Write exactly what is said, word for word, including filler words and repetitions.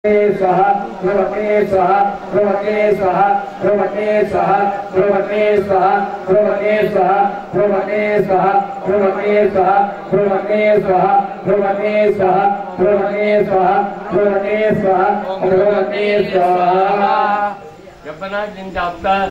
स्वाहा ध्रुवते स्वाहा ध्रुवते स्वाहा ध्रुवते स्वाहा ध्रुवते स्वाहा ध्रुवते स्वाहा ध्रुवते स्वाहा ध्रुवते स्वाहा ध्रुवते स्वाहा ध्रुवते स्वाहा ध्रुवते स्वाहा ध्रुवते स्वाहा ध्रुवते स्वाहा